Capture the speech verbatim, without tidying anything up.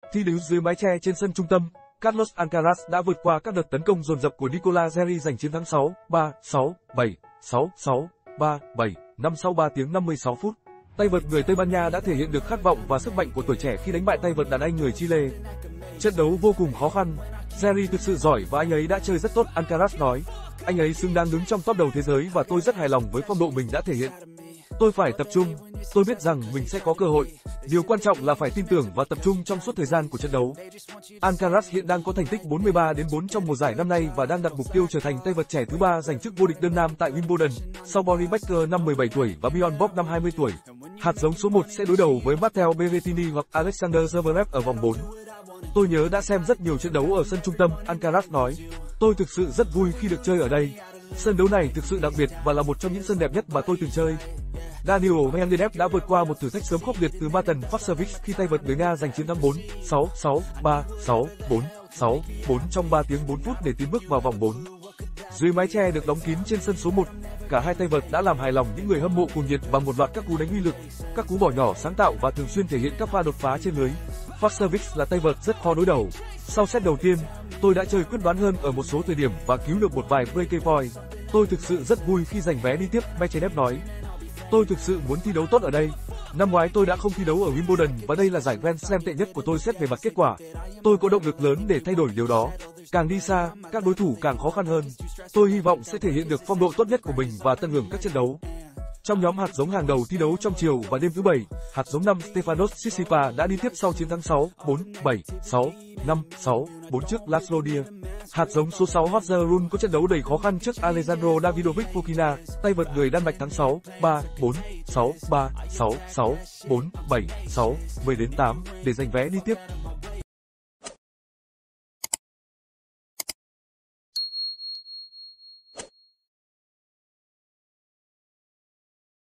Thi đấu dưới mái che trên sân trung tâm, Carlos Alcaraz đã vượt qua các đợt tấn công dồn dập của Nicolas Jarry giành chiến thắng sáu ba, sáu bảy, sáu sáu, ba bảy, năm sau ba tiếng năm mươi sáu phút. Tay vợt người Tây Ban Nha đã thể hiện được khát vọng và sức mạnh của tuổi trẻ khi đánh bại tay vợt đàn anh người Chile. Trận đấu vô cùng khó khăn, Jarry thực sự giỏi và anh ấy đã chơi rất tốt, Alcaraz nói. Anh ấy xứng đáng đứng trong top đầu thế giới và tôi rất hài lòng với phong độ mình đã thể hiện. Tôi phải tập trung, tôi biết rằng mình sẽ có cơ hội. Điều quan trọng là phải tin tưởng và tập trung trong suốt thời gian của trận đấu. Alcaraz hiện đang có thành tích bốn mươi ba đến bốn trong mùa giải năm nay và đang đặt mục tiêu trở thành tay vợt trẻ thứ ba giành chức vô địch đơn nam tại Wimbledon, sau Boris Becker năm mười bảy tuổi và Bjorn Borg năm hai mươi tuổi. Hạt giống số một sẽ đối đầu với Matteo Berrettini hoặc Alexander Zverev ở vòng bốn. Tôi nhớ đã xem rất nhiều trận đấu ở sân trung tâm, Alcaraz nói. Tôi thực sự rất vui khi được chơi ở đây. Sân đấu này thực sự đặc biệt và là một trong những sân đẹp nhất mà tôi từng chơi. Daniil Medvedev đã vượt qua một thử thách sớm khốc liệt từ Martin Fucsovics khi tay vợt người Nga giành chiến thắng bốn sáu, sáu ba, sáu bốn, sáu bốn trong ba tiếng bốn phút để tiến bước vào vòng bốn. Dưới mái che được đóng kín trên sân số một, cả hai tay vợt đã làm hài lòng những người hâm mộ cuồng nhiệt bằng một loạt các cú đánh uy lực, các cú bỏ nhỏ sáng tạo và thường xuyên thể hiện các pha đột phá trên lưới. Fucsovics là tay vợt rất khó đối đầu. Sau set đầu tiên, tôi đã chơi quyết đoán hơn ở một số thời điểm và cứu được một vài breakaway point. Tôi thực sự rất vui khi giành vé đi tiếp, Medvedev nói. Tôi thực sự muốn thi đấu tốt ở đây. Năm ngoái tôi đã không thi đấu ở Wimbledon và đây là giải Grand Slam tệ nhất của tôi xét về mặt kết quả. Tôi có động lực lớn để thay đổi điều đó. Càng đi xa, các đối thủ càng khó khăn hơn. Tôi hy vọng sẽ thể hiện được phong độ tốt nhất của mình và tận hưởng các trận đấu. Trong nhóm hạt giống hàng đầu thi đấu trong chiều và đêm thứ bảy, hạt giống năm Stefanos Tsitsipas đã đi tiếp sau chiến thắng sáu bốn, bảy, sáu, năm, sáu, bốn trước Laslo Djere. Hạt giống số sáu Holger Rune có trận đấu đầy khó khăn trước Alejandro Davidovich Fokina, tay vợt người Đan Mạch thắng sáu ba, bốn, sáu ba, sáu sáu, bốn bảy, sáu, mười đến tám để giành vé đi tiếp.